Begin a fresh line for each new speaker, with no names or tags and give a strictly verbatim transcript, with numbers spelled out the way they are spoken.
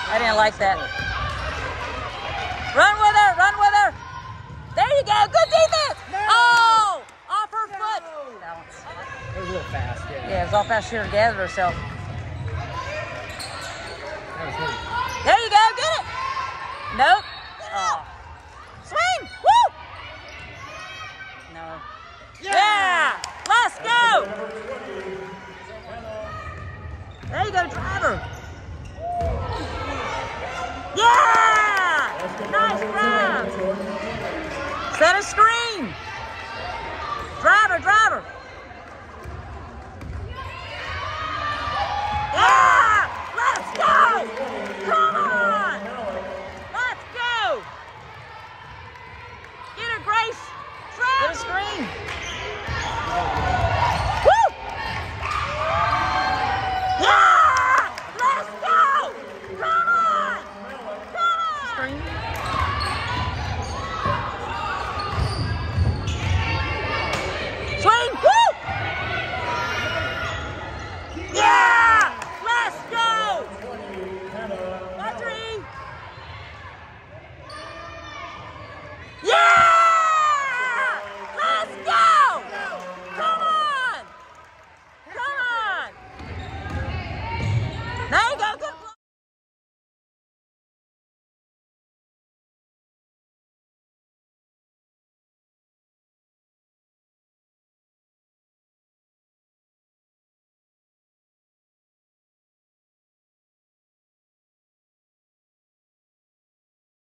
I didn't like that. Run with her, run with her. There you go, good defense.
No.
Oh, off her
No.
foot. Balance.
It was a little fast, yeah.
Yeah, it was all fast. She should have gathered herself.